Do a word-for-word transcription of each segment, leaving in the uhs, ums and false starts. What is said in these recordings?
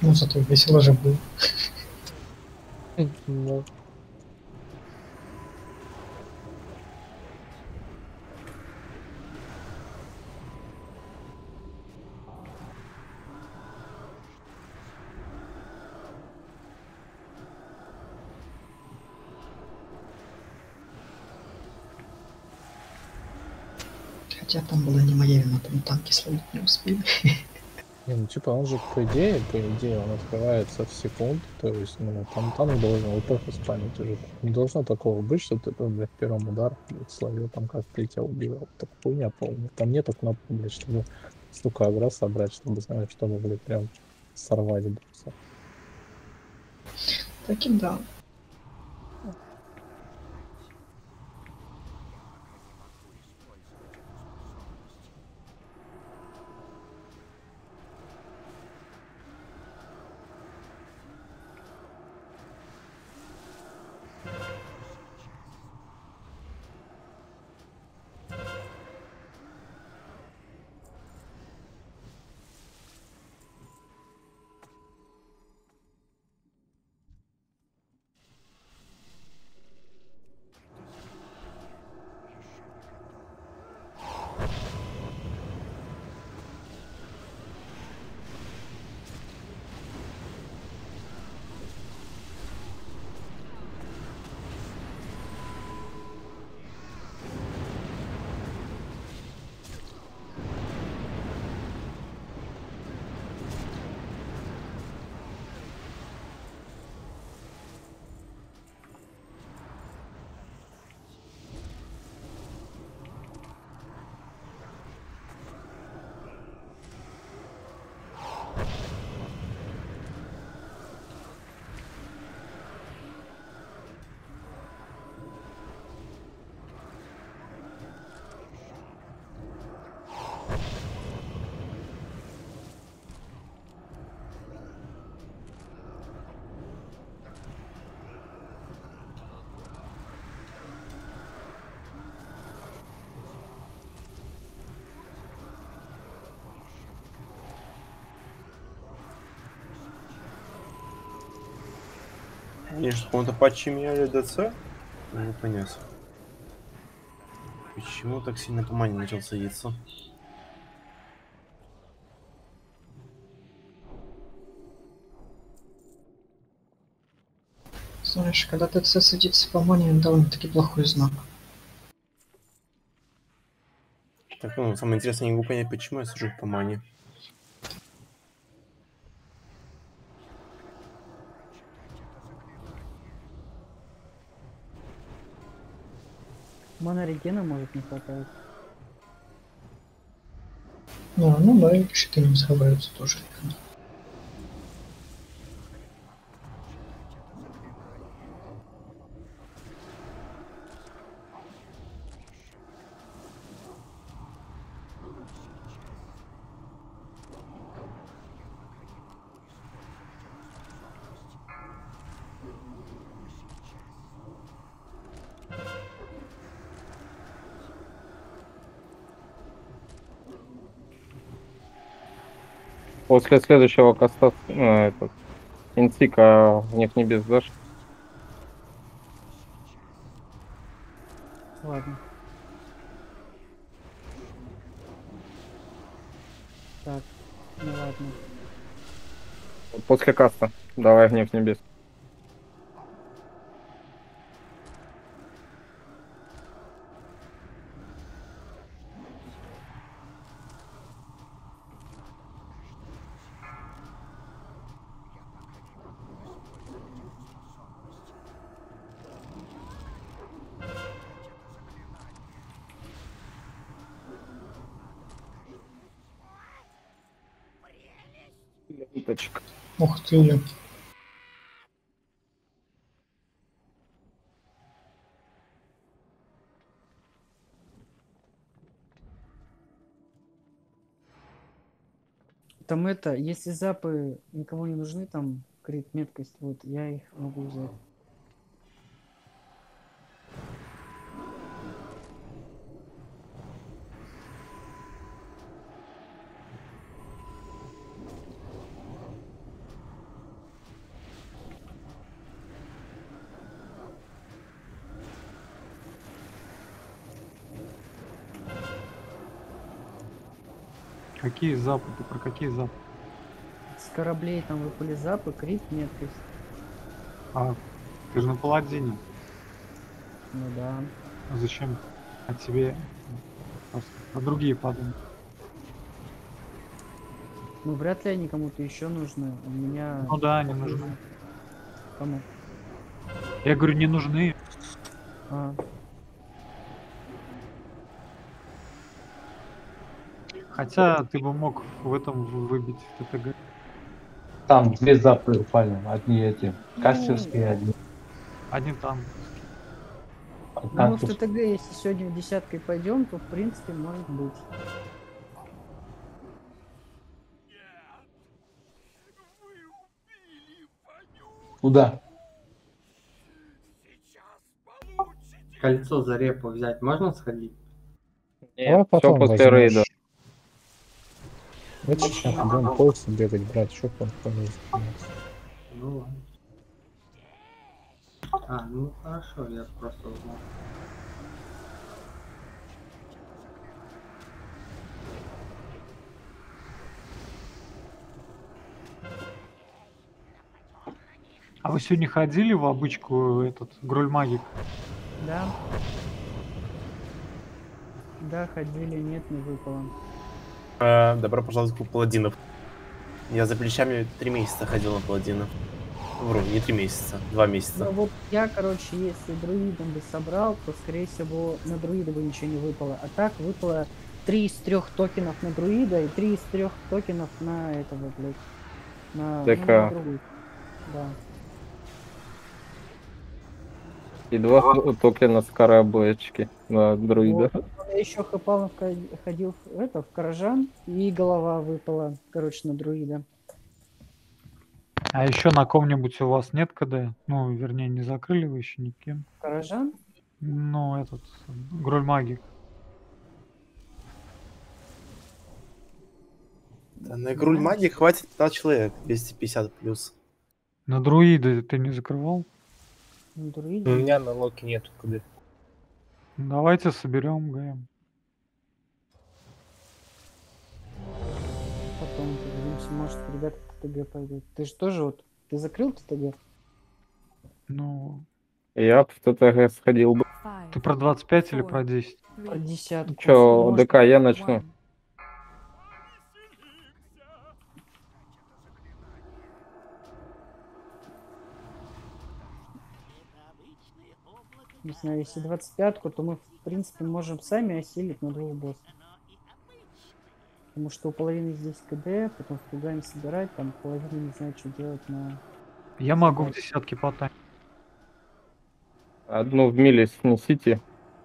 Ну, зато весело же было. Ну. Хотя там была не моя вина, там танки словить не успели. Не, ну типа он же, по идее, по идее, он открывается в секунду, то есть, ну, там танк должен ЛПХ спамить уже. Не должно такого быть, что ты, там, блядь, первым ударом, блядь, словил, там как-то тебя убивал. Так хуйня полная. Там нету кнопки, блядь, чтобы столько агро собрать, чтобы, знаешь, чтобы, блядь, прям сорвать босса. Так и да. Они же в каком-то патче меняли ДЦ? Не понять. Почему так сильно по мане начал садиться? Знаешь, когда ТЦ садится по мане, довольно-таки плохой знак. Так, ну, самое интересное, я не могу понять, почему я сажусь по мане. Мана регена может не хватает. Ну, ну да, и щиты не схватываются тоже. После следующего каста, ну, этот, интика в них небес дашь? Ладно. Так, ну ладно. После каста. Давай гнев небес. Ниточка. Ух ты. Там это, если запы никому не нужны, там крит меткость, вот я их могу взять. Какие запы? Ты про какие запы? С кораблей там выпали запы, крит, меткость. А, ты же на паладине. Ну да. А зачем? А тебе просто про другие подумай. Ну вряд ли они кому-то еще нужны. У меня... Ну да, они похоже. нужны. Кому? Я говорю, не нужны. А, Хотя ты бы мог в этом в- выбить в ТТГ. Там две запы упали. Одни эти Ну, кастерские, одни Одни там. ну мы в кактус. ТТГ, если сегодня десяткой пойдем, то в принципе может быть. Куда? Кольцо за репу взять можно сходить? Давай Нет, все потом после рейда. возьмешь. Давайте сейчас будем полз бегать, брать, чтоб он полез. Ну ладно. А, ну хорошо, я просто узнал. А вы сегодня ходили в обычку этот Грольмагик? Да. Да, ходили, нет, не выпало. Э, добро пожаловать в клуб паладинов. Я за плечами три месяца ходил на паладинов. Вру, не три месяца, два Ну месяца. вот я, короче, если друидом бы собрал, то скорее всего на друида бы ничего не выпало. А так выпало три из трех токенов на друида и три из трех токенов на этого, блядь. На, ну, ДК. на другую. Да. И два х- токена с кораблечки на друида. Вот. Я еще хапал, ходил в, это, в Каражан, и голова выпала, короче, на друида. А еще на ком-нибудь у вас нет КД? Ну, вернее, не закрыли вы еще никем. Каражан? Ну, этот, Грольмагик. Да, на игру магии хватит пятнадцать человек, двести пятьдесят плюс. На друида ты не закрывал? На У друиде? меня на локе нету куда. Давайте соберем ГМ. Потом поделимся, может, ребята в ТТГ пойдут. Ты же тоже вот, ты закрыл ТТГ? Ну, Я б в ТТГ сходил бы. ты про двадцать пять или про десять? Про десятку. Че, Может, ДК я начну. не знаю, если двадцать пятку, то мы, в принципе, можем сами осилить на двух боссов. Потому что у половины здесь КД, потом впугаем собирать, там половина не знает, что делать на... Я могу в десятке потанить. Одну в миле снесите.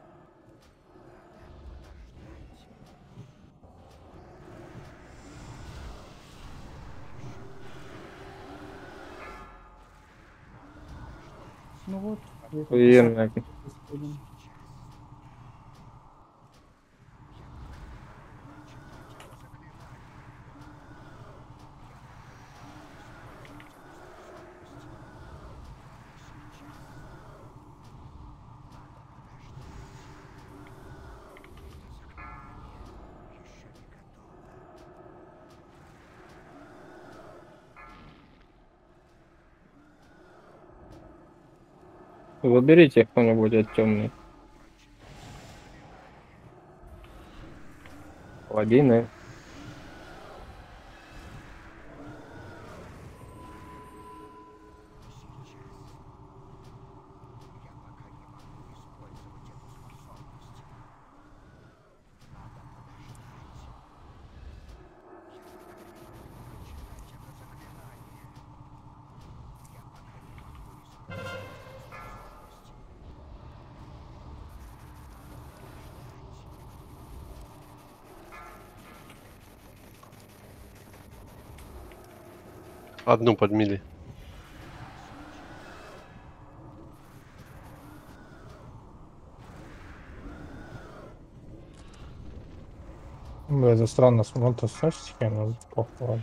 Ну вот, где-то Охуенно. десятку будем. Выберите кто-нибудь от темный. Паладины. Одну подмили. Ну, это странно, смотрю, сосики, но похуй.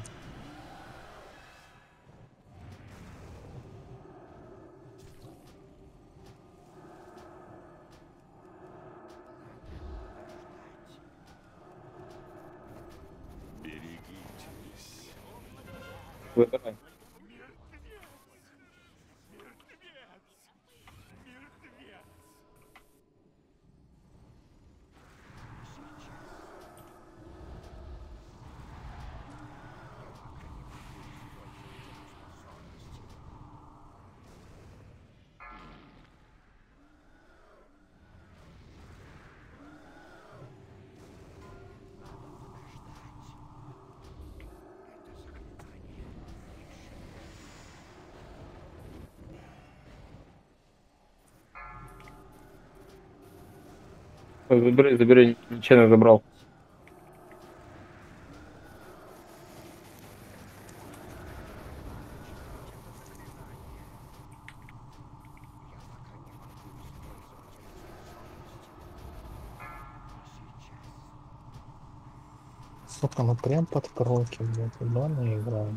Выбирай. Забери, забери, ничего забрал. Сука, ну прям под кроки, блядь, ебаная игра.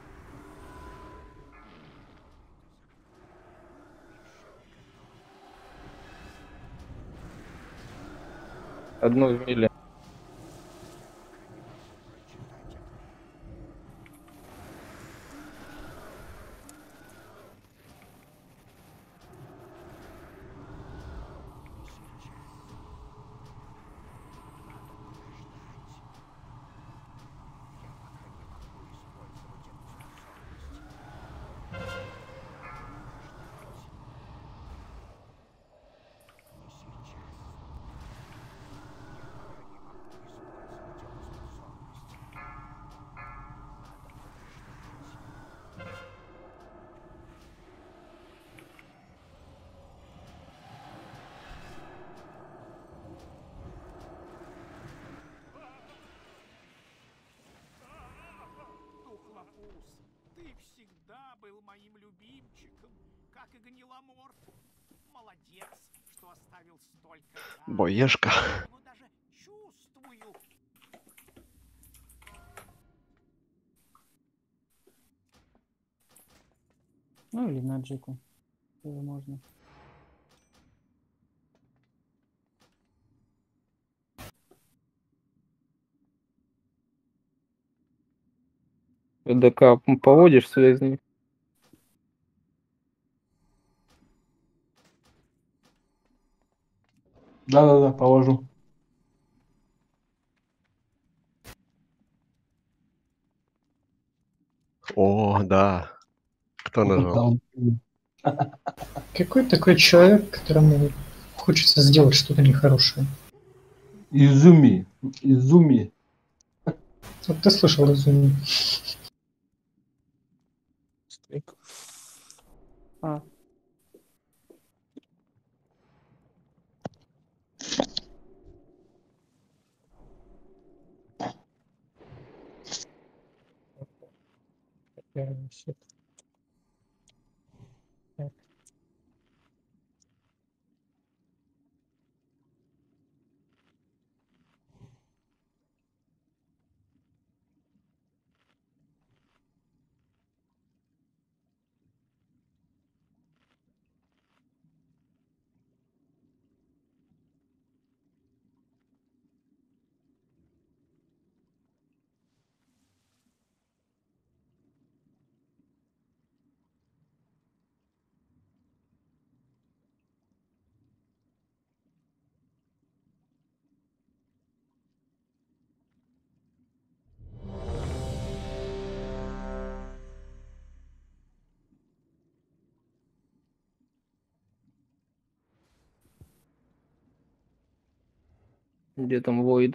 Одну в миле. Тухлопус, ты всегда был моим любимчиком, как и Гниломорф. Молодец, что оставил столько. Боешка. Его даже чувствую. Ну или на Джеку. Тоже можно. ДК поводишь связь? Да-да-да, положу. О, да. Кто нажал? Какой такой человек, которому хочется сделать что-то нехорошее? Изуми. Изуми. Вот ты слышал, извини. Стрик. А, Я не сет. Так. Где там Void?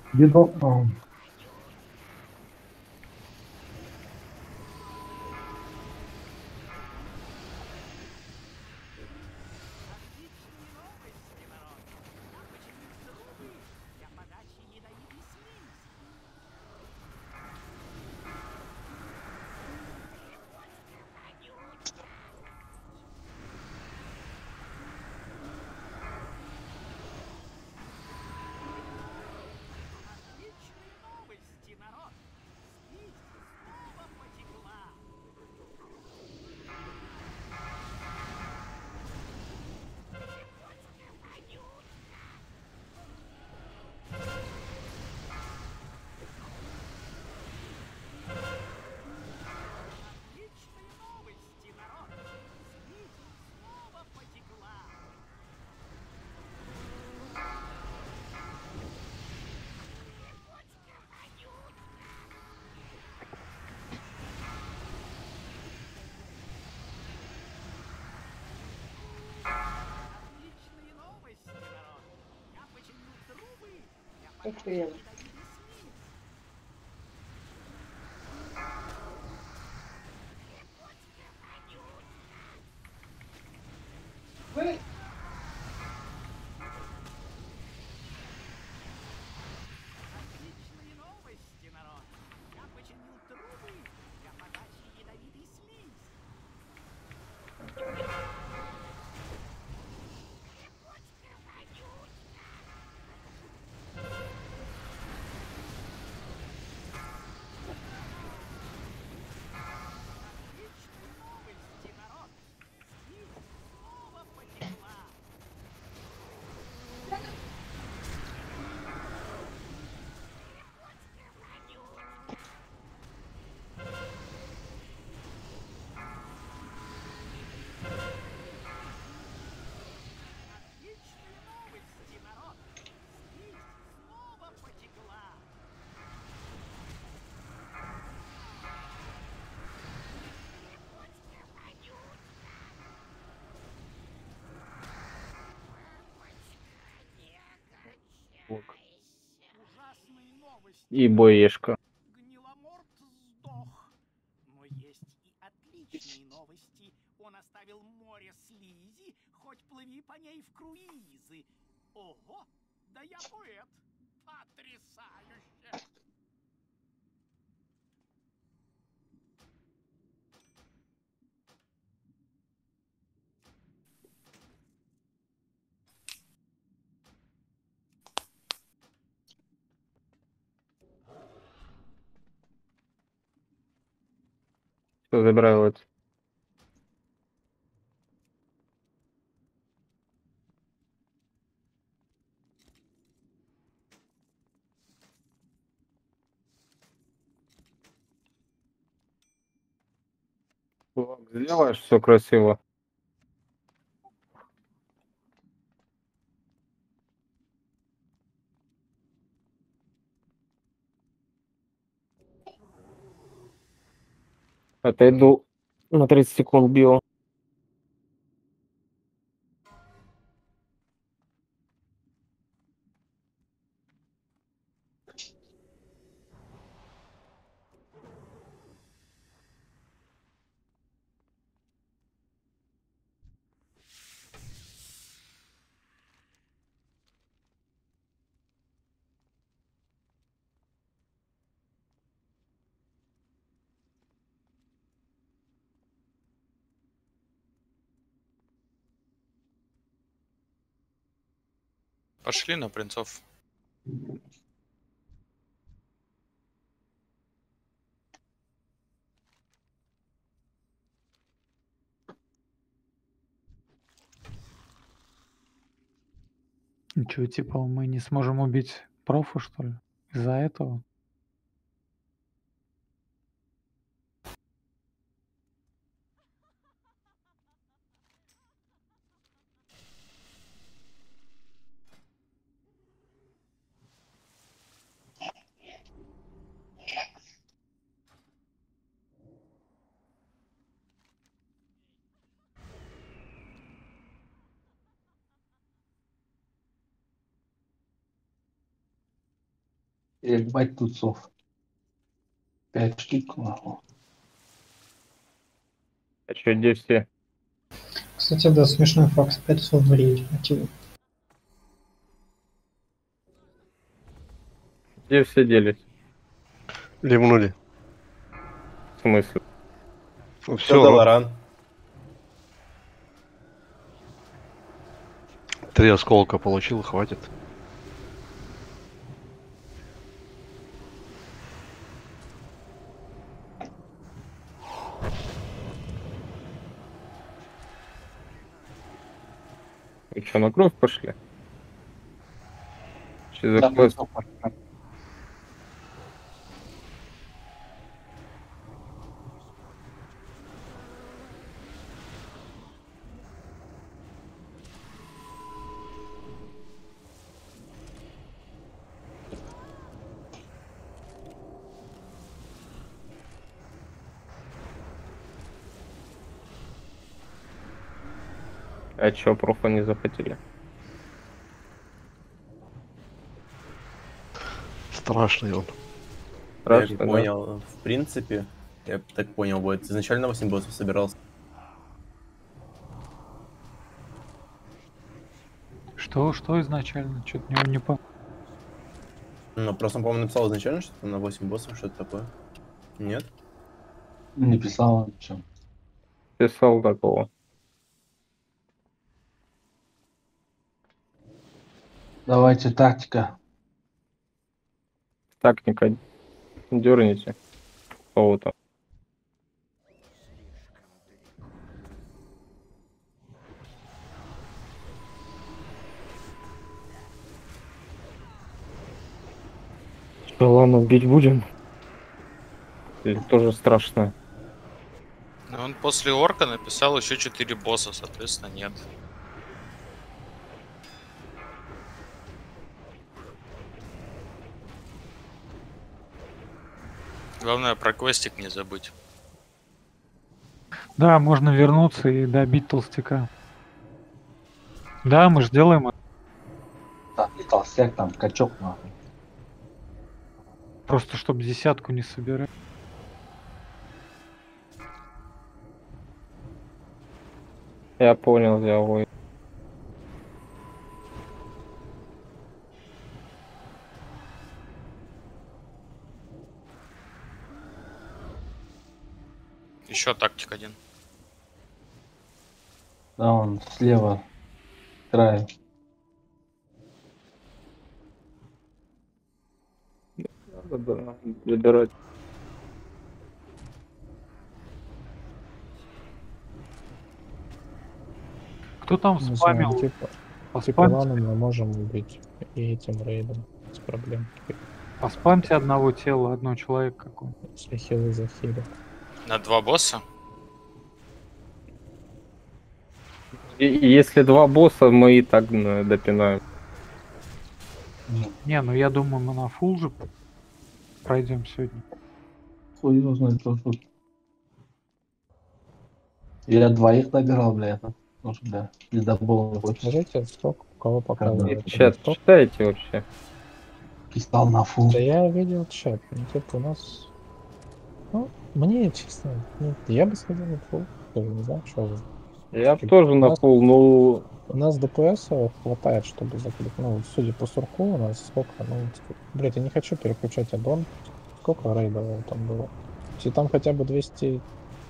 Бедон. а, Отличные новости, народ. Я починил трубы для подачи ядовитой слизи. Отличные новости, народ. Слизь снова потекла. Отличные новости, народ. Слизь снова потекла. Отличные новости, народ. Я починил трубы для подачи ядовитой слизи. Отличные новости, народ. Я починил трубы для подачи ядовитой слизи. Отличные новости, народ. Слизь снова потекла. Отличные новости, народ. Слизь снова потекла. Ужасные новости. И боешка. Гниломорт сдох. Но есть и отличные новости. Он оставил море слизи, хоть плыви по ней в круизы. Ого, да я поэт. Потрясающе. Все забираю вот. Флаг сделаешь, все красиво. Отойду на тридцать секунд био. Пошли на принцов. Ничего, типа мы не сможем убить профа, что ли? Из-за этого? Ебать тутцов. Пять штук, нахуй. А чё, где все? Кстати, да, смешной факт. пять слов в рейде. Мотивы. Где все делись? Ливнули. В смысле? Все, Все, Долоран. три осколка получил, хватит. Вы что, на кровь пошли? Че за Да, квест? ну, пошли. А чё, профа не захотели? Страшный он. Я Страшно, да? понял, в принципе, я так понял, будет изначально восемь боссов собирался. Что, что изначально? Что-то не, не по... Ну, просто он, по-моему, написал изначально что-то на восемь боссов, что-то такое. Нет? Не писал ничего. Писал такого. Давайте тактика. Тактика. Дерните. Кого-то. Что, ладно, бить будем? Или тоже страшно? Ну, он после орка написал еще четыре босса, соответственно, нет. Главное про квестик не забыть. Да, можно вернуться и добить толстяка. Да, мы же делаем это. Там не толстяк, там качок, нахуй. Просто чтобы десятку не собирать. Я понял, я ой. Еще тактик один. Да, он слева край. Надо да, выбирать. Кто там Не знаю, спамил? типа, По типа спамте, лану мы можем убить и этим рейдом без проблем. по спамте одного тела, одного человека какой. Если хилы захилят. На два босса? И, и если два босса, мы и так ну, допинаем. Не, ну я думаю, мы на фул же пройдем сегодня. Хуй его знает, что тут. Я двоих набирал, бля, это. Может, бля, не добыл не хочется. Скажите, сколько у кого показывает? Чат читаете вообще? Пистал на фул. Да я видел чат, ну типа у нас... Ну, мне честно, ну, я бы сходил на фул, тоже не знаю, что вы. Я Типа, тоже у на нас- фул, ну... У нас ДПС хватает, чтобы закрыть. Ну, судя по сурку, у нас сколько, ну, типа, блядь, я не хочу переключать аддон. Сколько рейдов там было? Если там хотя бы двести...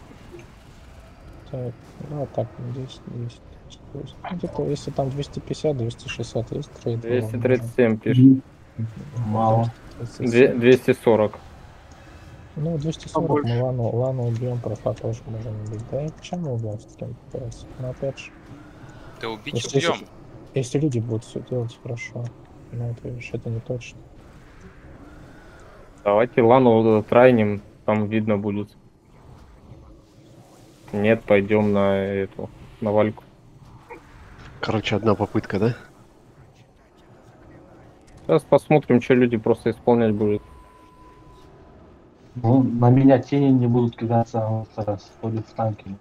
Так, ну, так, десять, десять, десять. Ну, где-то, если там двести пятьдесят двести шестьдесят есть рейд. двести тридцать семь пишет. Мало. Две- двести сорок. Ну, двести сорок мы лану, лану убьем, профа тоже можем убить. Да и чем мы убьем с таким ПС? Ну, опять же. Да убить Если, убьем. если, если люди будут все делать хорошо, ну, это, видишь, это не точно. Давайте лану трайнем, там видно будет. Нет, пойдем на эту, на вальку. Короче, одна попытка, да? Сейчас посмотрим, что люди просто исполнять будут. Ну, на меня тени не будут кидаться, а вот раз ходит в танке.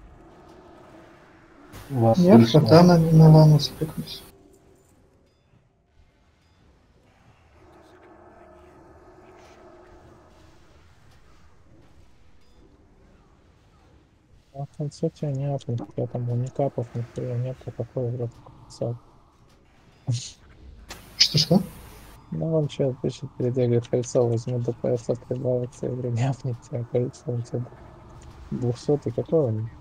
У вас Я слышно? хата на, на лану спекнусь. А в конце тебя не апнут, у тебя там уникапов нихуя нет, а какой вроде кольца. Что-что? Ну, он что пишет, передвигает кольцо, возьми ДПС, прибавится, и говорю, не апнет тебя кольцо, у тебя двухсотый, какой он?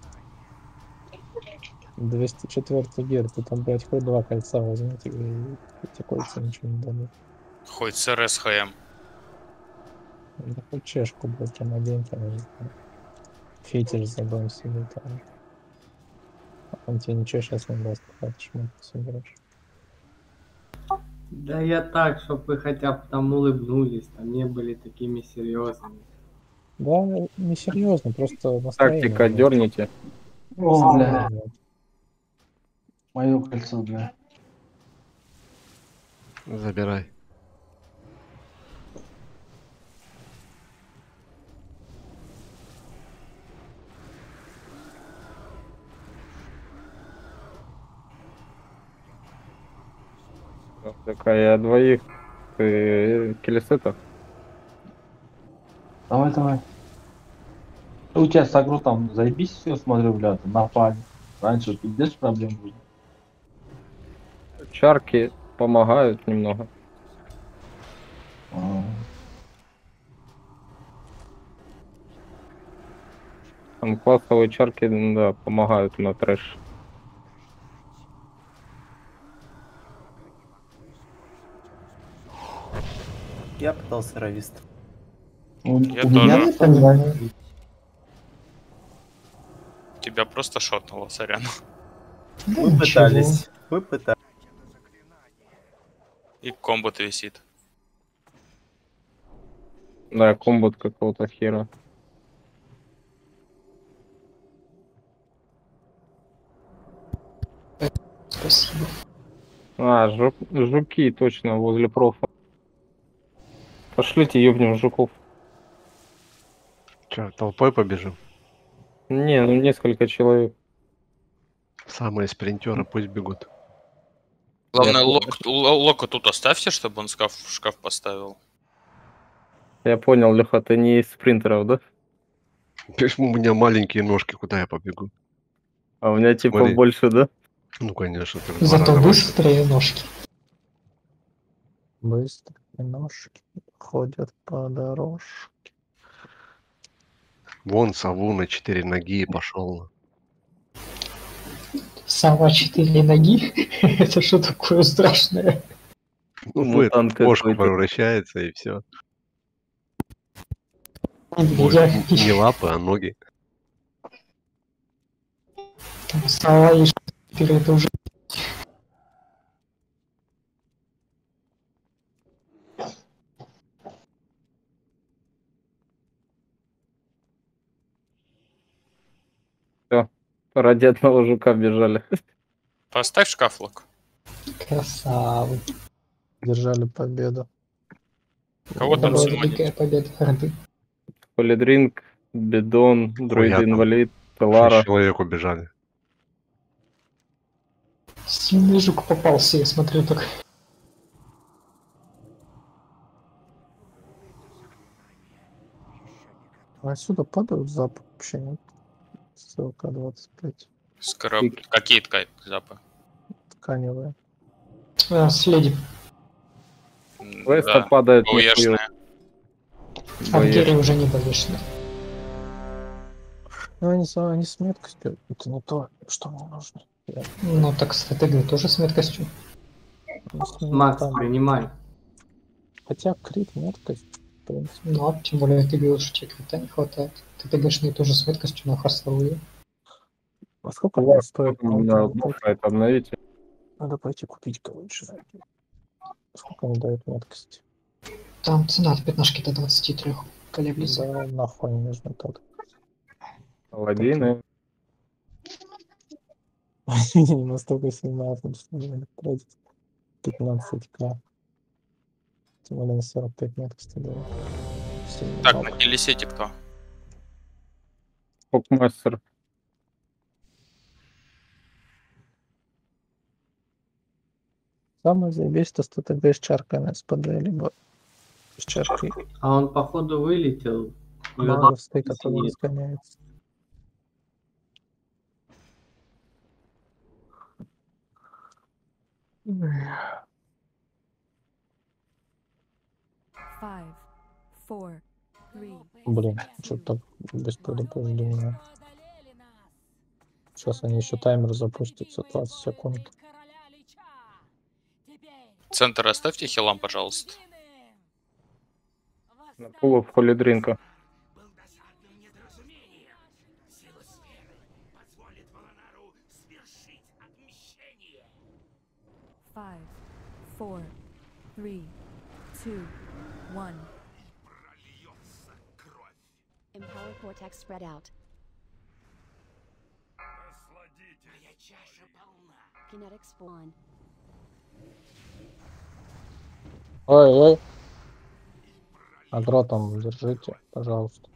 двести четвёртый гер, ты там, блядь, хоть два кольца возьмите, и эти кольца ничего не дадут. Хоть с РСХМ. Да хоть чешку, блядь, там один, там, не знаю, фетиш забыл себе там. Он тебе ничего сейчас не даст, хватит шмотку соберешь. Да я так, чтобы вы хотя бы там улыбнулись, там не были такими серьезными. Да, не серьезно, просто настроение. Тактика дерните. О, бля. Мое кольцо, бля. Забирай. Такая двоих э, келесетов. Давай, давай. У тебя с агро там заебись все, смотрю, бля, там напали. Раньше пиздец проблем было. Чарки помогают немного. А. Там классовые чарки, да, помогают на трэш. Я пытался ровист. У, Я у меня тоже. это понимаю. Тебя просто шотнуло, сорян. Вы ничего. пытались. Вы пытались. И комбот висит. Да, комбот какого-то хера. Спасибо. А, жук, жуки точно возле профа. Пошлите ёбнем жуков. Че, толпой побежим? Не, ну несколько человек. Самые спринтеры пусть бегут. Главное, Я- лок, л- лока тут оставьте, чтобы он шкаф, шкаф поставил. Я понял, Леха, ты не из спринтеров, да? Почему у меня маленькие ножки, куда я побегу? А у меня типа Смотри. больше, да? Ну, конечно. ты в два Зато раза больше. быстрые ножки. Быстрые ножки ходят по дорожке. Вон сову на четыре ноги и пошел. Сова четыре ноги. Это что такое страшное? Ну, Мутант в кошку какой-то. превращается и все. Я- Не лапы, а ноги. Сова и четыре это уже... Ради одного жука бежали. Поставь шкаф, лок. Красавы. Держали победу. Кого там Была сегодня? великая победа Орды. Полидринг, Бедон, я Дроид там. Инвалид, Шесть Телара. человек убежали. Сильный жук попался, я смотрю так. А отсюда падают запах вообще нет. Ссылка двадцать пять. Скраб. Какие ткани запы? Тканевая. А, следи. М, Веста Да, падает ОЕшная. А в Гере уже не повешено. Ну, они, за- они с меткостью. Это не то, что мне нужно. Я Ну так стратегия тоже с меткостью. не смею Макс, там. принимай. Хотя крит меткость, в принципе. Ну а тем более ты говоришь, что тебе крита не хватает. Ты ТГшные тоже с меткостью на хардстовые. А сколько У это вас стоит? на Надо, буфайт обновите. надо пойти купить короче. Сколько он дает меткость? Там цена от пятнашки до двадцати трёх колеблется. Да, нахуй не нужно так. Паладины. Не настолько сильно, чтобы тратить пятнадцать ка. Тем более на сорок пять меткости дает. Сильно Так, мало. на телесете кто? Фокмастер. Самое заебись, то что тогда с чаркой на СПД, либо с чаркой А он походу вылетел. маговской, который разгоняется. Five, four, three, Блин, что-то так без предупреждения. Сейчас они еще таймер запустятся, двадцать секунд. Центр оставьте хилам, пожалуйста. На полу в холле дринка. five, four, three, two, one. Empower cortex spread out. Kinetic spawn. Ой, ой. Агро там держите, пожалуйста.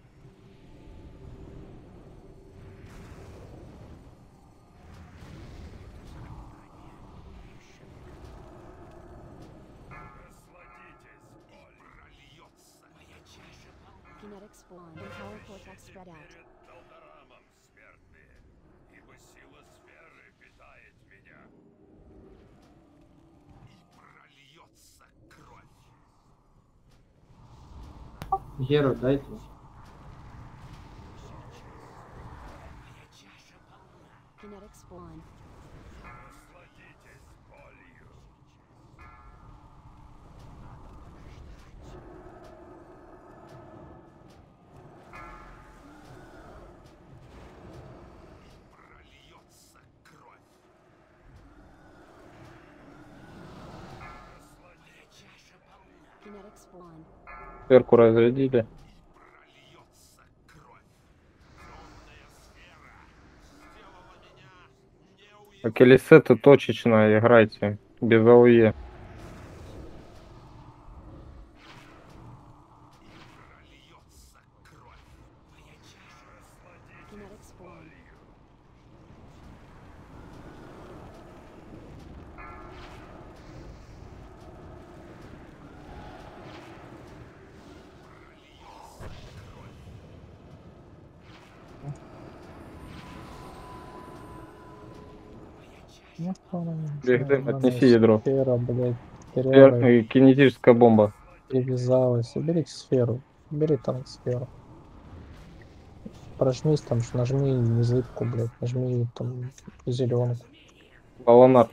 Kinetic spawn. Empower cortex spread out. Геру дайте. Kinetic spawn. Kinetic spawn. Сверху разрядили. Акелисеты точечно играйте, без АОЕ. Kinetic spawn. Бигдем, отнеси ядро. Сфера, блядь, Сфер- и кинетическая бомба. привязалась. Уберите сферу. Убери там сферу. Прожмись там, ш- нажми языку, блядь, нажми там зеленку. Баланар.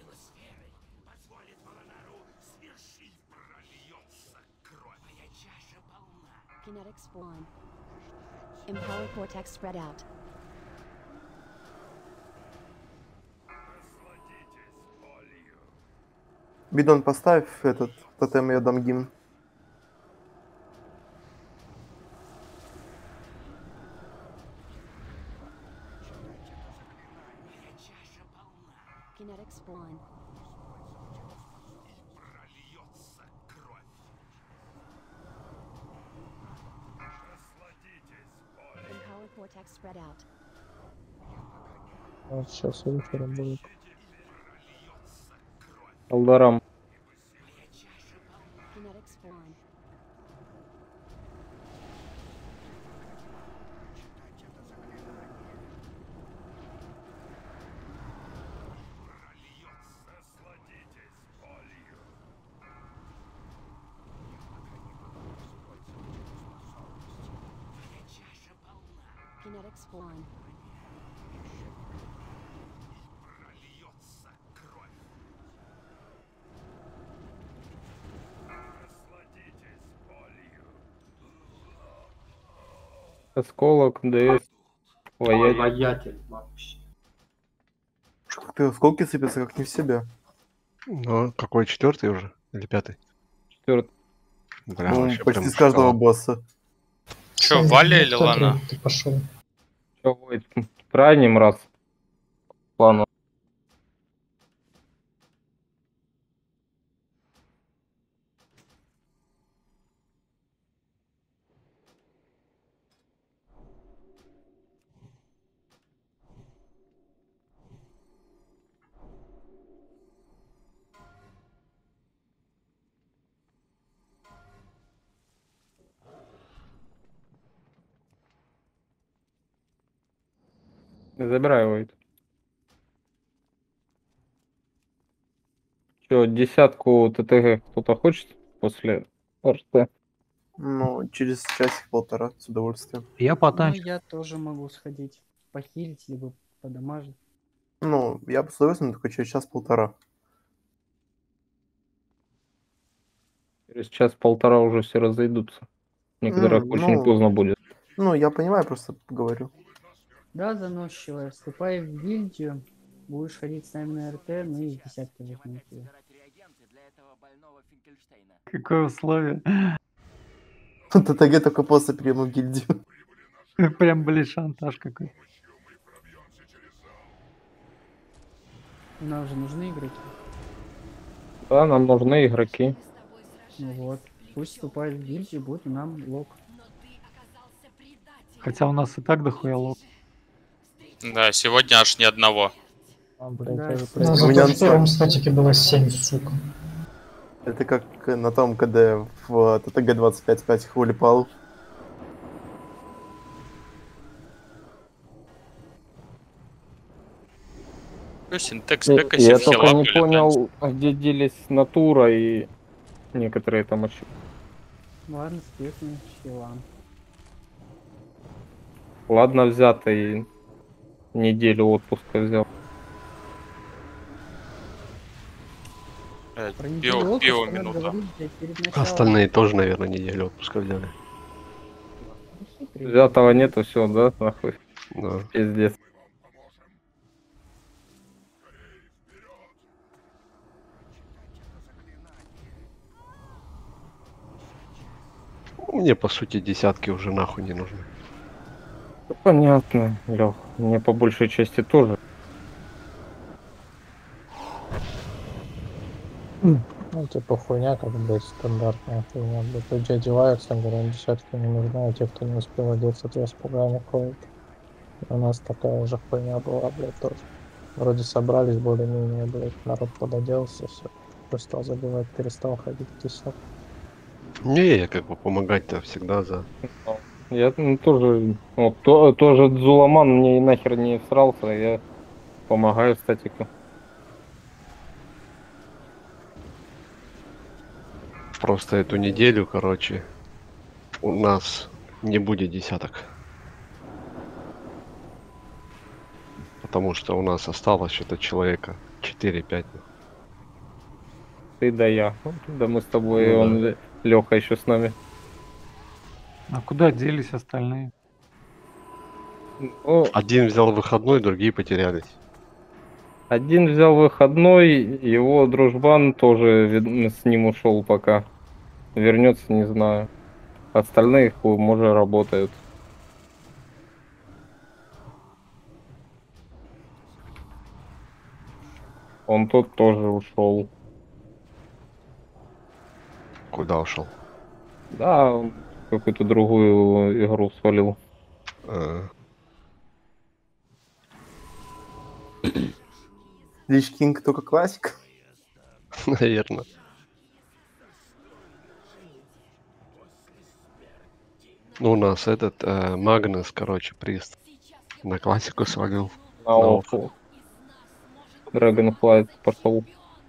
Kinetic spawn. Empower cortex spread out. Бидон, поставь этот тотем, я дам гимн. Kinetic spawn. Empower cortex spread out. Вот сейчас выхер будет. Алдарам. Kinetic spawn. Kinetic spawn. Осколок, ДС. Воять. Воятель вообще. Что ты осколки сыпятся, как не в себя. Ну, какой, четвертый уже? Или пятый? Четвертый. Бля, Ну, вообще почти прям с каждого шоколад. босса. Чё, Саня, Валя ну или кто Лана? ты- Ты пошел. Всё, Войт, в крайнем раз. Плану. Забирай, Войт. Что, десятку ТТГ кто-то хочет после РТ? Ну, через часик-полтора, с удовольствием. Я Ну, потанчик. я тоже могу сходить. Похилить, либо подамажить. Ну, я бы с удовольствием, только через час-полтора. Через час-полтора уже все разойдутся. Некоторых М, очень ну, поздно будет. Ну, я понимаю, просто говорю. Да, заносчивая. Вступай в гильдию. Будешь ходить с нами на РТ, ну и в десятке возьмем тебя. Какое условие? ТТГ только после приема в гильдию. Прям, блин, шантаж какой. Нам же нужны игроки. Да, нам нужны игроки. Ну вот. Пусть вступает в гильдию, будет и нам лог. Хотя у нас и так дохуя лог. Да, сегодня аж ни одного. А, блядь, Да, я же Но У зато меня в первом статике было семь, сука. Это как на том, когда в ТТГ двадцать пять пять хули пал. Синтекс Я, Бекаси я в только хилап не или понял, где делись натура и некоторые там еще. Ладно, спешно, хилам. Ладно, взято и неделю отпуска взял. Э, Про неделю Пиво, отпуска пиво надо минута. говорить, блядь, перед началом. Остальные тоже, наверное, неделю отпуска взяли. Взятого нету, все, да, нахуй. Да. Пиздец. Мне, по сути, десятки уже нахуй не нужны. Понятно, Лёх. Мне по большей части тоже. Ну, типа хуйня, как бы стандартная хуйня. Блядь, люди одеваются, говорят, десятки не нужны, а те, кто не успел одеться, те с пугами ходят. У нас такая же хуйня была, блядь, тоже. Вроде собрались более-менее, блядь, народ пододелся, все. Перестал забивать, перестал ходить в десятку. Не, я как бы помогать-то всегда за. Я ну, тоже, вот, то, тоже Дзуламан мне и нахер не всрался, я помогаю статику. Просто эту неделю, короче, у нас не будет десяток. Потому что у нас осталось что-то человека четыре-пять. Ты да я. Да мы с тобой, Ну, он да. Леха еще с нами. А куда делись остальные? Ну, Один взял выходной, другие потерялись. один взял выходной, его дружбан тоже видно, с ним ушел пока. Вернется, не знаю. Остальные хуй, может, работают. Он тот тоже ушел. Куда ушел? Да, он какую-то другую игру свалил. А, Лич Кинг только классик. наверное. Ну, у нас этот э, Магнус, короче, приз на классику свалил. На офу. Dragonflight пошел.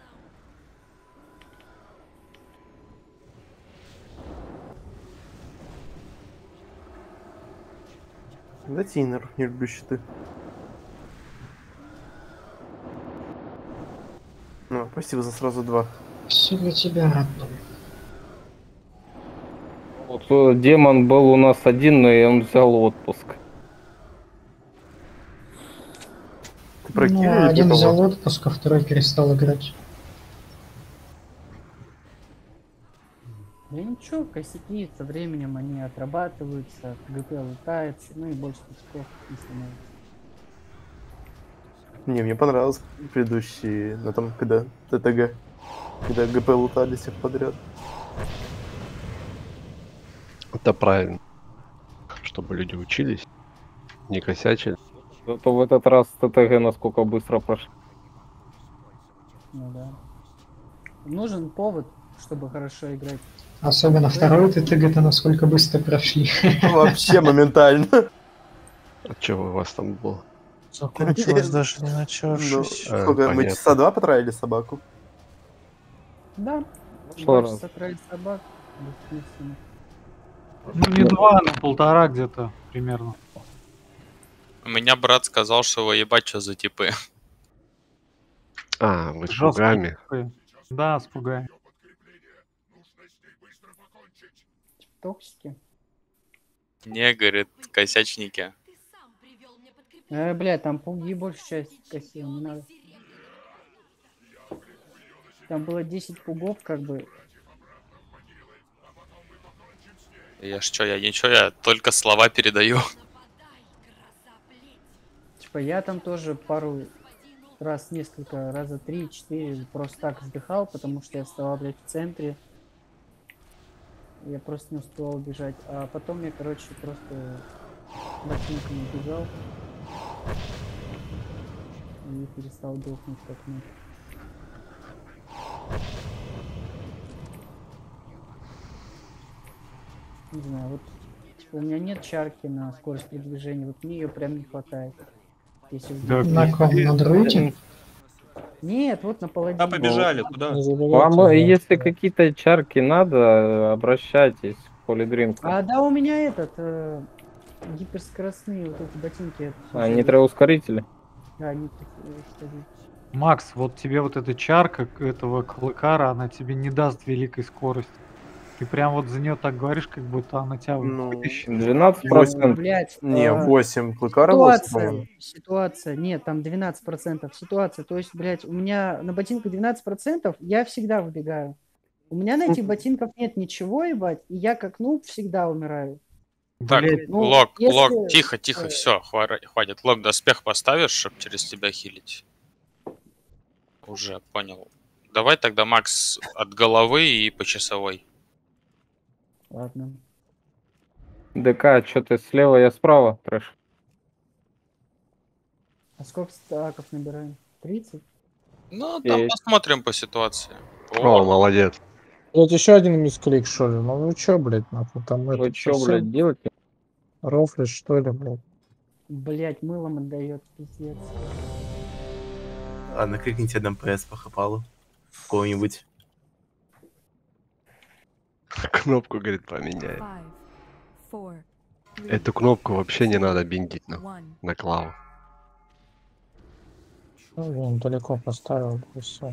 Да, Тинер, не люблю щиты. Ну, спасибо за сразу два. Все для тебя, родной. Вот э, демон был у нас один, но и он взял отпуск. Ты про Ну, Кирилла или один про взял кого? отпуск, а второй перестал играть. Да ничего, косяки со временем они отрабатываются, ГП лутается, ну и больше очков не становится. Не, мне понравилось предыдущие, на том, когда ТТГ, когда ГП лутали всех подряд. Это правильно. Чтобы люди учились, не косячили. Зато в этот раз ТТГ насколько быстро прошли. Ну да. Нужен повод, чтобы хорошо играть. Особенно второй ТТГ-то насколько быстро прошли. Вообще моментально. А чего у вас там было? Закончилось даже не Ну, начавшись. А, сколько, мы понятно. часа два потратили собаку? Да. Что Ваш раз? сакраль собак. Бессмысленно. Ну, не два, но полтора где-то примерно. У меня брат сказал, что вы ебать, что за типы. А, вы с Жесткие пугами. типы. Да, с пугами. Токсики. Не, говорит, косячники. Э, бля, там пуги большую часть косил, не надо. Там было десять пугов, как бы. Я ж чё, я ничего, я только слова передаю. Типа я там тоже пару раз, несколько, раза три-четыре просто так вздыхал, потому что я вставал, блядь, в центре. Я просто не успевал убежать. А потом я, короче, просто ботинками бежал. И перестал дохнуть как мог. Не знаю, вот типа, у меня нет чарки на скорость передвижения, вот мне ее прям не хватает. Если Да, вдруг- На ком? На друиде? Нет, вот на паладине. Да, побежали, куда? Не забывайте, Вам, да, если что- какие-то чарки надо, обращайтесь к полидринку. А, да, у меня этот э, гиперскоростные вот эти ботинки. А, нитроускорители? Да, нитроускорители. Макс, вот тебе вот эта чарка к- этого клыкара, она тебе не даст великой скорости. Ты прям вот за нее так говоришь, как будто она тебя Ну, вытащит. двенадцать процентов. Блять, Не, а, восемь. Клыкара восемь, ситуация, по-моему. ситуация, нет, там двенадцать процентов ситуация, то есть, блядь, у меня на ботинках двенадцать процентов, я всегда выбегаю. У меня на этих ботинках нет ничего, ебать, и я как нуб всегда умираю. Так, Блядь, ну, Лок, если- Лок, тихо, тихо, э, все, хватит. Лок, доспех поставишь, чтобы через тебя хилить? Уже, понял. Давай тогда, Макс, от головы и по часовой. Ладно. ДК, что ты слева, я справа, трэш. А сколько стаков набираем? тридцать? Ну, там Есть. посмотрим по ситуации. О, молодец. Блять, еще один мисклик, что ли? Ну вы чё, блять, нахуй там Вы это чё, совсем блядь, делаете? рофлишь, что ли, блядь? Блять, мылом отдает, пиздец. Ладно, крикните один ПС по хапалу. Кого-нибудь. Кнопку, говорит, поменяй. Five, four, three, Эту кнопку вообще не надо биндить на, one. на клаву. Ну, я он далеко поставил, и все.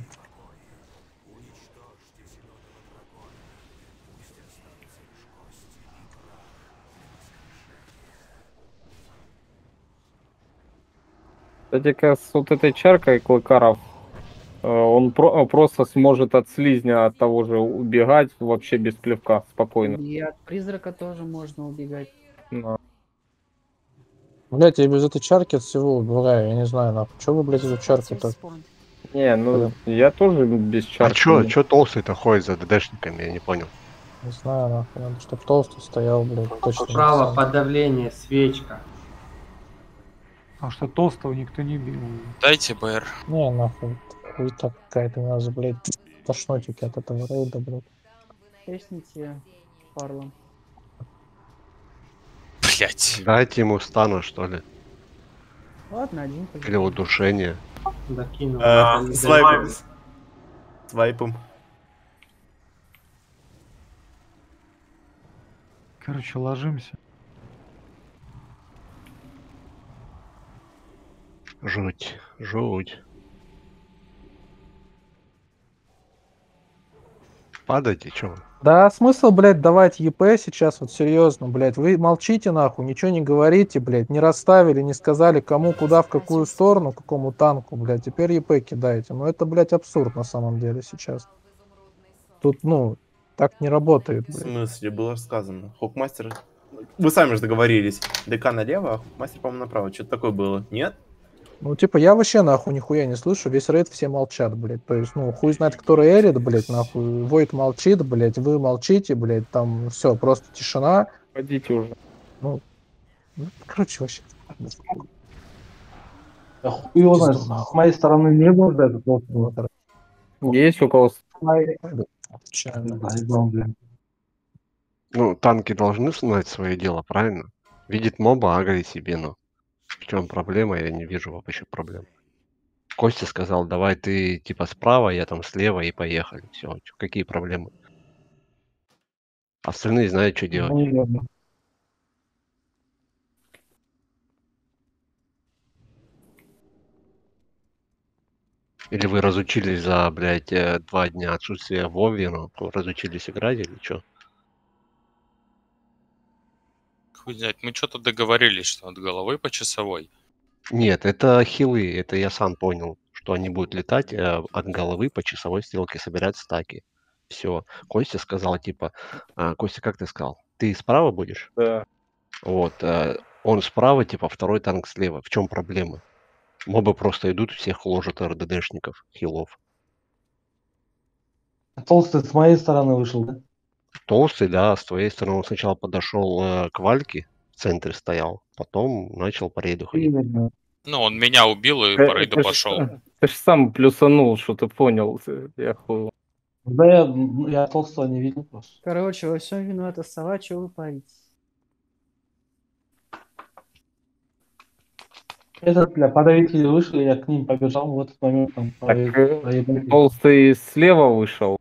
Кстати, как с вот этой чаркой клыкаров, э, он про- просто сможет от слизня от того же убегать вообще без плевка, спокойно. И от призрака тоже можно убегать. Да. Блять, я без этой чарки от всего убегаю, я не знаю, нахуй. Чё вы, блять, эту чарку-то? Не, ну я тоже без А чарки. чё, чё толстый-то ходит за ДДшниками, я не понял. Не знаю, нахуй. Надо, чтоб толстый стоял, блять, точно. Право, написано. подавление, свечка. Потому что толстого никто не бил. Дайте БР. Не, нахуй. Хуйта какая-то, у нас, блять, тошнотики от этого рейда, блять. Тресните парлом. Блять. Дайте ему стану, что ли. Ладно, один Или удушение. Докинул. А, Там Свайпом. Свайпом. Короче, ложимся. Жуть, жуть. Падайте, чё вы? Да, смысл, блядь, давать ЕП сейчас, вот серьезно, блядь. Вы молчите, нахуй, ничего не говорите, блядь. Не расставили, не сказали, кому, куда, в какую сторону, какому танку, блядь. Теперь ЕП кидаете. Ну это, блядь, абсурд на самом деле сейчас. Тут, ну, так не работает, В блядь. смысле, было сказано. Хокмастер... Вы сами же договорились. ДК налево, а Хокмастер, по-моему, направо. Что-то такое было, нет? Ну, типа, я вообще нахуй нихуя не слышу, весь рейд все молчат, блядь. То есть, ну, хуй знает, кто рейдит, блядь, нахуй. Войт молчит, блядь, вы молчите, блядь, там все, просто тишина. Пойдите уже. Ну, ну, короче, вообще. Да хуй его знает, с моей стороны не было, да, это просто. Есть у кого... Заебал, блин. Ну, танки должны знать свое дело, правильно? Видит моба, агри себе, но в чем проблема, я не вижу вообще проблем. Костя сказал, давай ты типа справа, я там слева и поехали. Все, какие проблемы? Остальные знают, что делать. Ну, не знаю. Или вы разучились за, блядь, э, два дня отсутствия в Вове, ну, разучились играть или что? Хуй знает, мы что-то договорились, что от головы по часовой. Нет, это хилы, это я сам понял, что они будут летать э, от головы по часовой стрелке, собирать стаки. Все. Костя сказал, типа, а, Костя, как ты сказал? Ты справа будешь? Да. Вот. э, он справа, типа, второй танк слева. В чем проблема? Мобы просто идут, всех ложат РДДшников, хилов. Толстый с моей стороны вышел, да? Толстый, да, с твоей стороны он сначала подошел э, к Вальке, в центре стоял, потом начал по рейду ходить. Именно. Ну, он меня убил и Э, по рейду Ты ж пошел. ты ж сам плюсанул, что ты понял. Ты- Я хуй. Да я, м, я толстого не видел просто. Короче, во всем виновата сова, чего вы паритесь? Этот, бля, подавители вышли, я к ним побежал, в этот момент там Так, проеб- э, проебали. толстый слева вышел.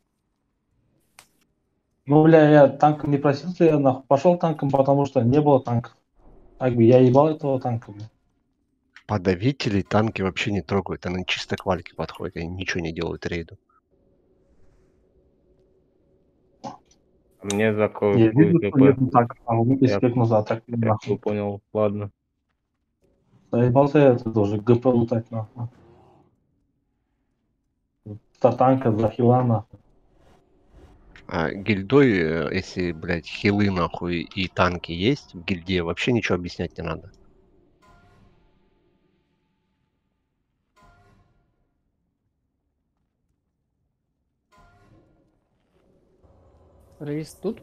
Ну, бля, я танком не просился, я нахуй пошел танком, потому что не было танков. Так бы я ебал этого танка, бля. Подавители танки вообще не трогают, они чисто к Вальке подходят, они ничего не делают рейду. Мне за кое Я вижу, что ГП. нету танков, а вы Я спек назад, так я нахуй. хуй понял. Ладно. Заебался я это тоже, ГП лутать нахуй. За танка, за хила нахуй. А гильдой, э, если, блядь, хилы нахуй и танки есть в гильдии, вообще ничего объяснять не надо. Рейс тут?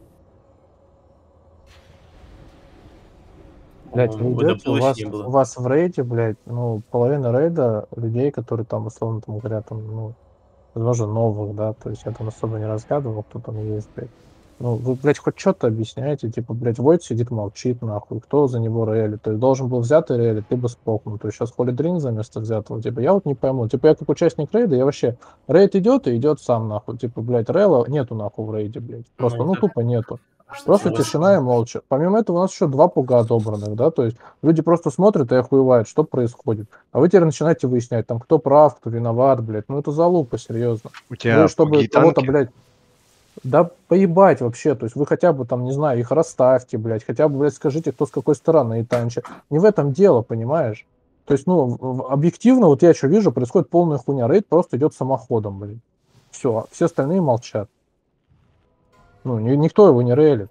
Блять, вы По-моему, идете, у водопылыш вас, не было. у вас в рейде, блядь, ну, половина рейда людей, которые там, условно, там говорят, там, ну, возможно, новых, да, то есть я там особо не разглядывал, кто там есть, блядь. Ну, вы, блядь, хоть что-то объясняете, типа, блядь, Войт сидит, молчит, нахуй, кто за него реалит, то есть должен был взятый реалит, ты бы спокнул, то есть сейчас Холидрин за место взятого, типа, я вот не пойму, типа, я как участник рейда, я вообще, рейд идет и идет сам, нахуй, типа, блядь, рейла нету, нахуй, в рейде, блядь, просто, Ну, ну, это- тупо нету. Что Просто вы- тишина и молча. Помимо этого у нас еще два пуга отобранных, да, то есть люди просто смотрят и охуевают, что происходит. А вы теперь начинаете выяснять, там, кто прав, кто виноват, блядь. Ну это залупа, серьезно. У тебя Вы, чтобы пуги и кого-то, танки? блядь, да поебать вообще, то есть вы хотя бы там, не знаю, их расставьте, блядь, хотя бы, блядь, скажите, кто с какой стороны танчит. Не в этом дело, понимаешь? То есть, ну, в- в- объективно, вот я что вижу, происходит полная хуйня, рейд просто идет самоходом, блядь. Все, все остальные молчат. Ну, ни- никто его не рейлит.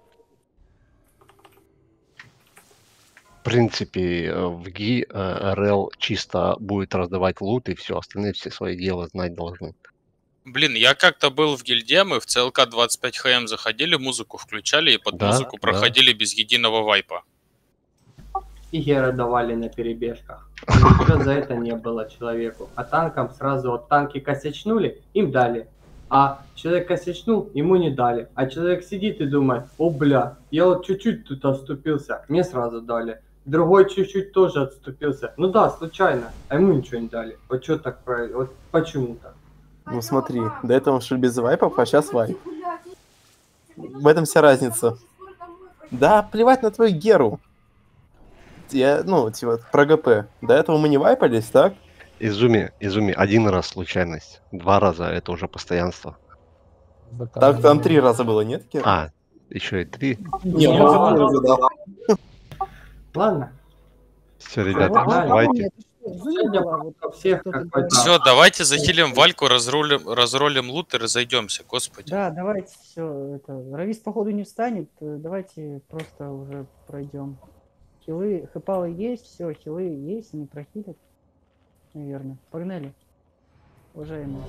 В принципе, э, в ГИ э, РЛ чисто будет раздавать лут, и все, остальные все свои дела знать должны. Блин, я как-то был в гильдии, мы в ЦЛК двадцать пять ХМ заходили, музыку включали и под Да, музыку да. проходили без единого вайпа. И геры давали на перебежках. Ничего за это не было человеку. А танкам сразу вот танки косячнули, им дали. А человек косячнул, ему не дали. А человек сидит и думает, о бля, я вот чуть-чуть тут отступился, мне сразу дали. Другой чуть-чуть тоже отступился. Ну да, случайно. А ему ничего не дали. Вот что так про... Вот почему так? Ну смотри, до этого шли без вайпов, а сейчас вайп. В этом вся разница. Да, плевать на твою геру. Я, ну, типа, про ГП. До этого мы не вайпались, так? Изуми, Изуми, один раз случайность, два раза это уже постоянство. Так там три раза было, нет, Кира? А, еще и три. Не, может, три раза, да. Ладно. Все, ребята, Погнали. давайте. Сегодня у всех какой-то... Все, давайте захилим Вальку, разрулим, разролим лут и разойдемся, господи. Да, давайте все. Это... Равис, походу, не встанет. э, Давайте просто уже пройдем. Хилы, хэпалы есть, все, хилы есть, не прохилят. Наверное. Погнали. Уважаемые.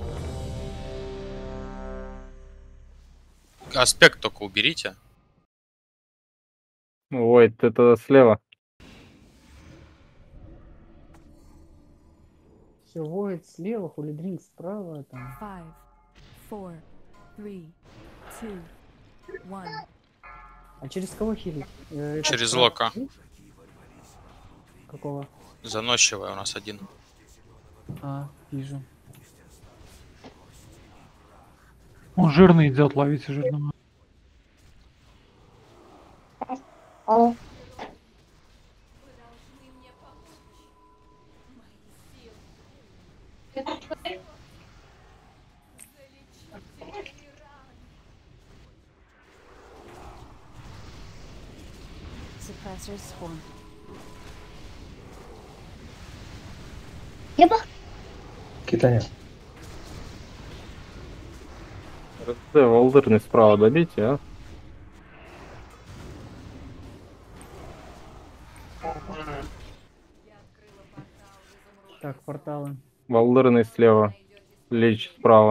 Аспект только уберите. Ой, это слева. Все, воет слева, хулидринг справа. Там. Five, four, three, two, one. А через кого хилить? Э, это Через справа. лока. Какого? Заносчивая у нас один. А, вижу. Он жирный идет, ловите жирного. Suppressors spawn. Китаня. РСД, Валдырный справа добейте, а? Так, порталы. Валдырный слева. Лич справа.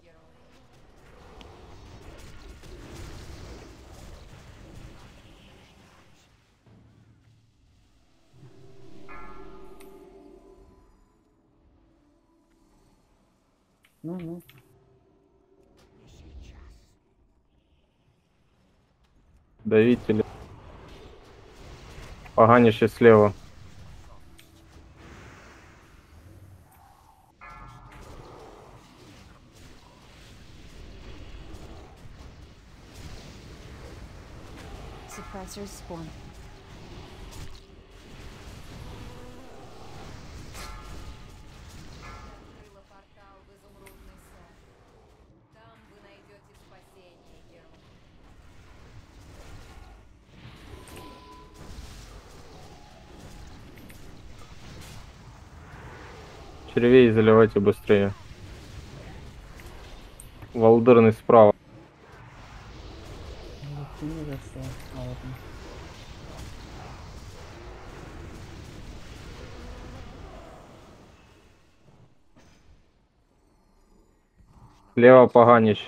Ну, ну. Давители. Поганище слева. Suppressors spawn. Червей заливайте быстрее. Валдырный справа. Вот ты не зашел. А вот он. Слева поганище.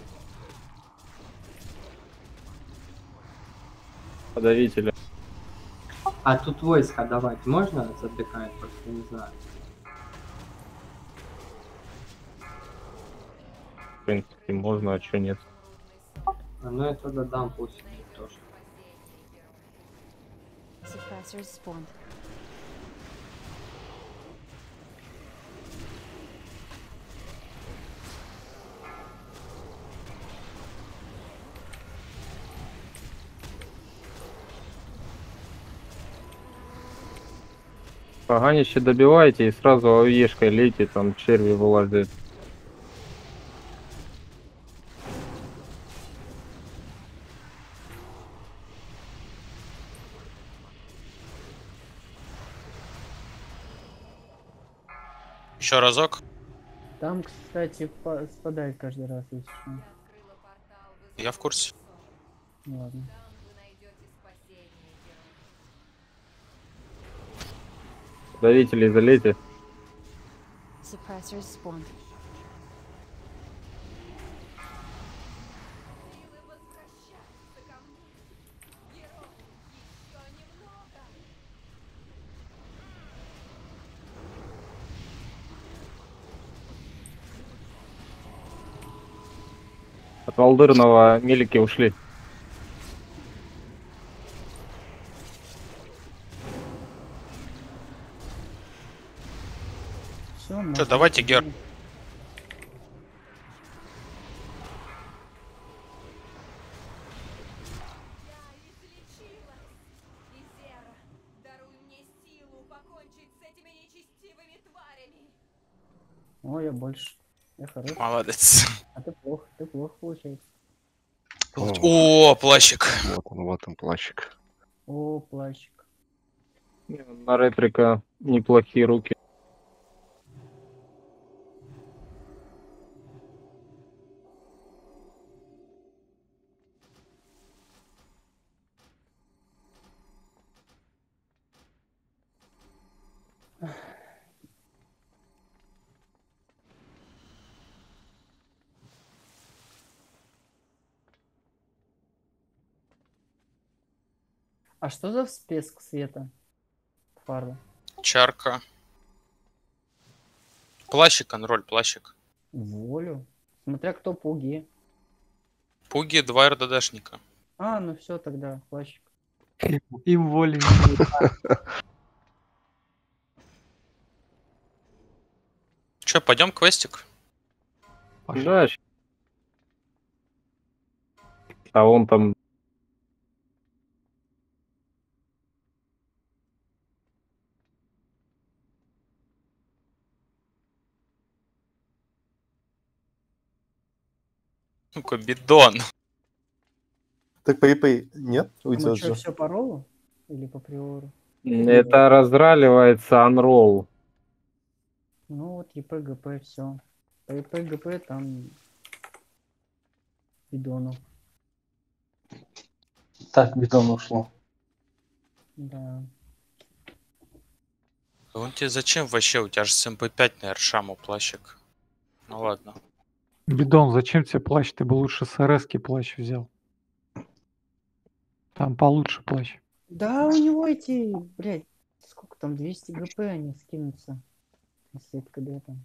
Подавители. А тут войска давать можно задыкать? Просто не знаю. В принципе, можно, а что нет. А ну я тогда дам пусть тоже. Suppressors spawned. Поганище добивайте и сразу овешкой лейте, там черви вылазят. Еще разок. Там, кстати, по- спадает каждый раз, если что. Я в курсе. Ну ладно. Давители залейте. Suppressors spawned. От Валдырного мелики ушли. Все, Что, давайте гер. О, я больше. Я хорош. Молодец. А ты плохо, ты плохо получается. О, плащик. Вот он, вот он, плащик. О, плащик. На ретрика неплохие руки. А что за всплеск света? Фарда. Чарка. Плащик, контроль, плащик. Волю. Смотря кто пуги. Пуги, два РДДшника. А, ну все тогда, плащик. Им воли не Че, пойдем квестик? Да. щ- А он там... Ну-ка, бидон. Так PvP нет? А мы Уйдет что, же. все по роллу? Или по приору? Это разраливается анролл. Ну вот ЕП-ГП, все. По ЕП-ГП там бидонов. Так, бетон ушло. Да. Он тебе зачем вообще? У тебя же с эм пэ пять, наверное, шаму плащик. Ну ладно. Бидон, зачем тебе плащ? Ты бы лучше с РС-ки плащ взял. Там получше плащ. Да, у него эти, блядь, сколько там, двести ГП они скинутся. Если это когда там.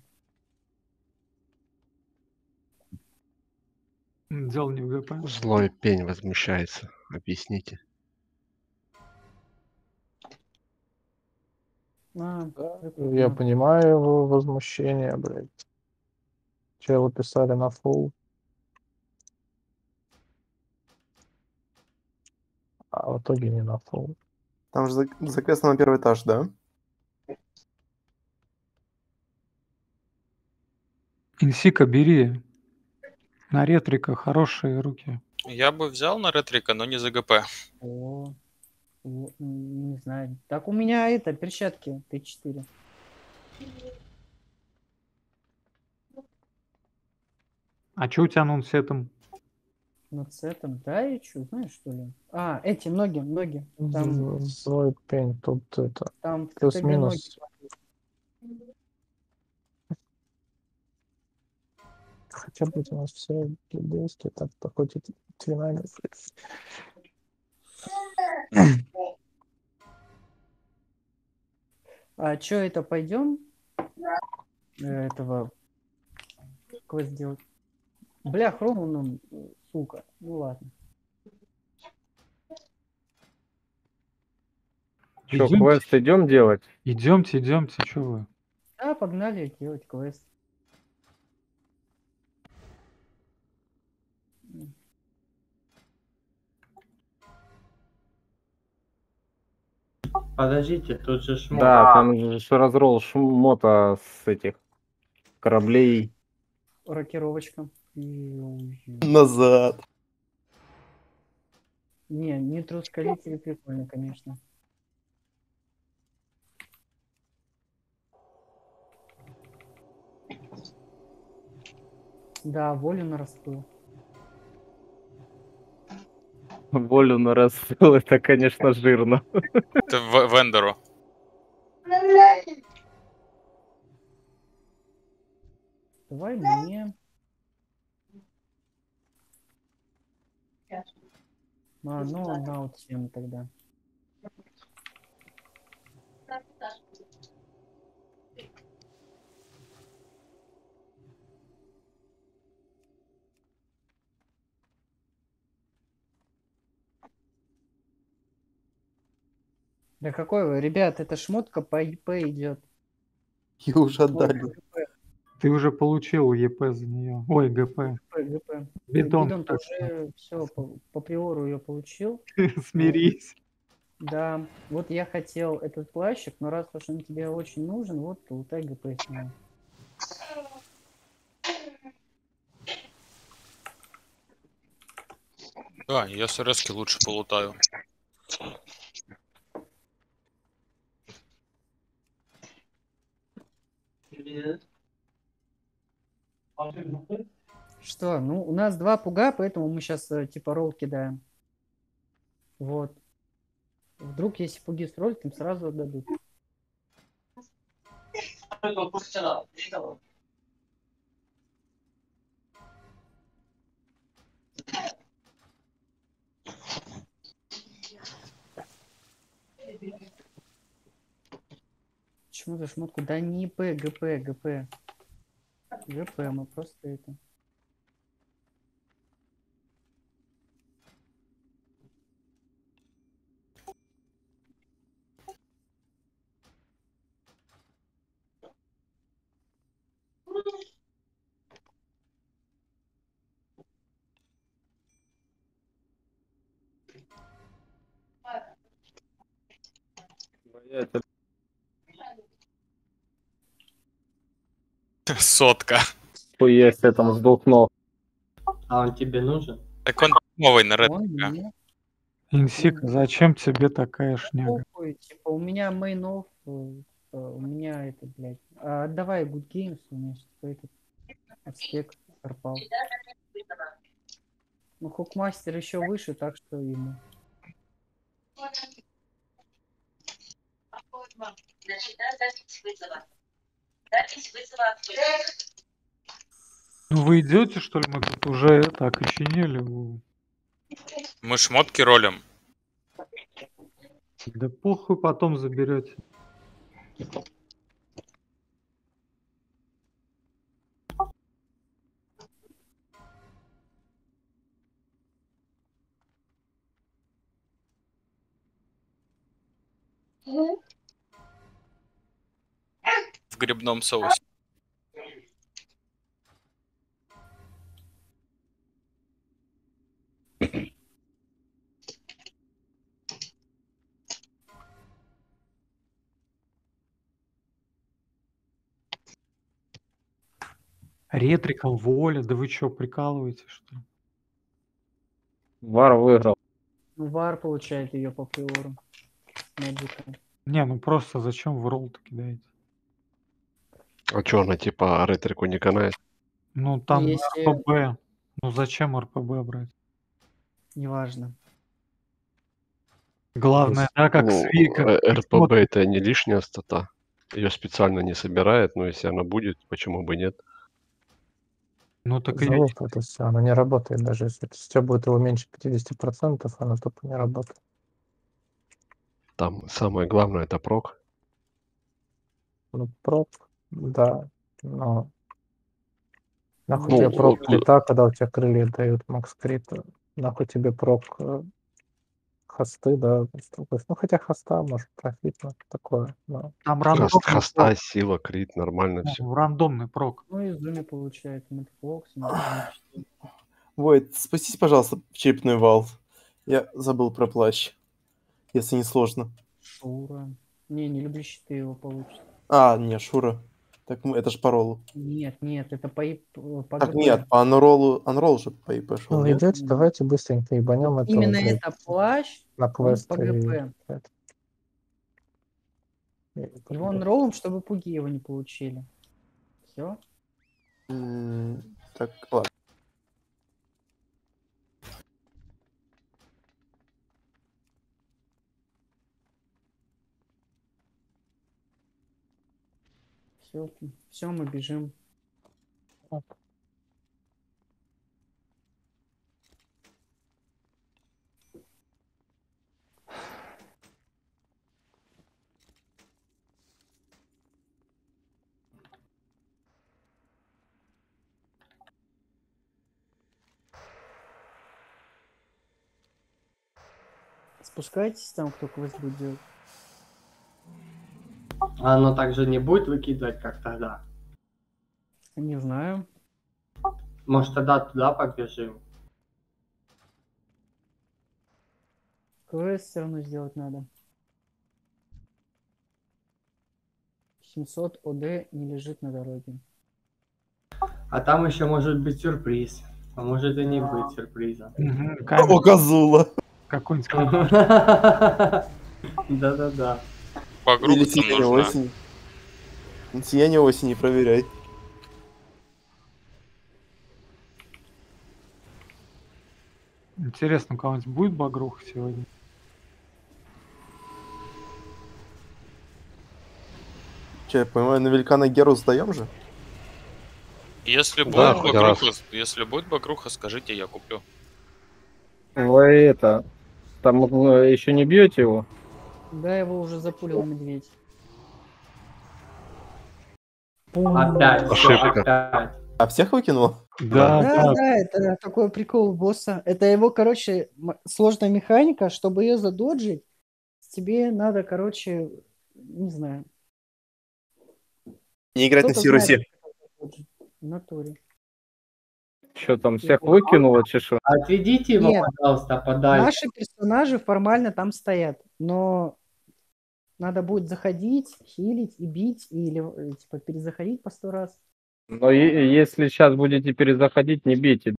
М, Дело не в ГП. Злой пень возмущается. Объясните. А, Я понимаю его возмущение, блядь. Челы писали на фул. А в итоге не на фул. Там же зак- заквест на первый этаж, да? Инсика бери. На ретрика хорошие руки. Я бы взял на ретрика, но не за ГП. О, о, м, не знаю. Так у меня это, перчатки Т четыре. А чё у тебя нонсетом? Ну, с этим, да, и чё, знаешь, что ли? А, эти, ноги, ноги. Там, З- Злой пень, тут это... там в ТТГ ноги. Плюс-минус. Хотя бы у нас все действия, так хоть и твинами. А чё это, пойдем? Этого квест сделать. Бля, хрому нам, сука. Ну ладно. Че, квест идем делать? Идемте, идемте, что вы? А, погнали делать квест. Подождите, тут же шмот. Да, там же ж разрол шмота с этих кораблей. Рокировочка. Назад. Не, не трускалители прикольно, конечно. Да, волю на распыл. Волю на рассыл, это, конечно, жирно. Это в- вендору. Давай мне. А, ну, на вот семь тогда. Да какой вы, ребят, эта шмотка по ИП идет. И уже отдали. Ты уже получил ЕП за нее. Ой, ГП. ГП. Бидон, Бидон так уже все по, по приору ее получил. Смирись. Да, вот я хотел этот плащик, но раз уж он тебе очень нужен, вот лутай ГП с него. Да, я с РСки лучше полутаю. Что, ну, у нас два пуга, поэтому мы сейчас типа ролл кидаем. Вот. Вдруг, если пуги с ролл, им сразу отдадут. Почему за шмотку? Да не ИП, ГП, ГП. ГП, мы просто это... Сотка. Есть там с двух ног. А он тебе нужен? Так он новый на Он редко. мне Инсик, зачем тебе такая шняга? похуй, типа, у меня мейнов, э, э, у меня это, блядь. А, давай Good Games, у меня что этот аспект пропал. Ну, Хукмастер еще выше, так что ему. Ну вы идете, что ли? Мы тут уже это окоченели. У- Мы шмотки ролим. Да похуй, потом заберете. В грибном соусе. Ретриком воля, да вы чё, прикалываетесь, что ли? Вар выиграл. Ну, Вар получает ее по приору. Мэджика. Не, ну просто зачем в ролл-то кидаете? А чё, она типа ретрику не канает? Ну там Если- РПБ. Ну зачем РПБ брать? Неважно. Главное, да, как Ну, сви, как э, как РПБ смотрит. это не лишняя стата. Ее специально не собирает, но если она будет, почему бы нет? Ну так и я... Залог это все, оно не работает. Даже если все будет его меньше пятьдесят процентов, оно тупо не работает. Там самое главное это прок. Ну, прок, да, но нахуй Ну, тебе прок вот, крита, когда у тебя крылья дают макс крита. Нахуй тебе прок э, хосты, да. с другой стороны. Ну, хотя хоста, может, профитно такое, но... Там Хост- рандомный хоста, прок. сила, крит, нормально все. Ну, рандомный прок. Ну, и Зуми получает Мэтфокс. Войт, спустись, пожалуйста, в черепной вал. Я забыл про плащ. Если не сложно. Шура. Не, не люблю щиты, его получит. А, не, Шура. Так мы- это ж по роллу. Нет, нет, это по, ип- по Так ГП. нет, по анроллу, анролл же по ИП шел, Ну, нет? идете, давайте быстренько ебанем этого, Именно блядь, это плащ, на он квест по и... ГП. это. И- Его роллом, чтобы пуги его не получили. Все. М, Так, ладно. Все, все, мы бежим. Спускайтесь там, кто квест будет делать. А оно также не будет выкидывать, как тогда? Не знаю. Может, тогда туда побежим? Квест все равно сделать надо. семьсот ОД не лежит на дороге. А там еще может быть сюрприз. А может и не быть сюрприза. Мгм, О, камень козула! какой-нибудь. камень. Да-да-да. Багруха Или там сияние нужна. осени. Сияние осени проверяй. Интересно, у кого-нибудь будет багруха сегодня? Че, я понимаю, на великана Геру сдаем же? Если Да, будет хоть багруха, раз. если будет багруха, скажите, я куплю. Вы это... Там еще не бьете его? Да, его уже запулил медведь. Опять, всё, Ошибка. опять. А всех выкинул? Да, Да, да. да, это такой прикол босса. Это его, короче, м- сложная механика. Чтобы ее задоджить, тебе надо, короче, не знаю. Не играть на Кто-то Сирусе. знает, как это задоджить. В натуре. Что там, всех выкинуло, чешу? Отведите его, Нет. пожалуйста, подальше. Наши персонажи формально там стоят, но Надо будет заходить, хилить и бить, или э, типа перезаходить по сто раз. Но е- если сейчас будете перезаходить, не бейте.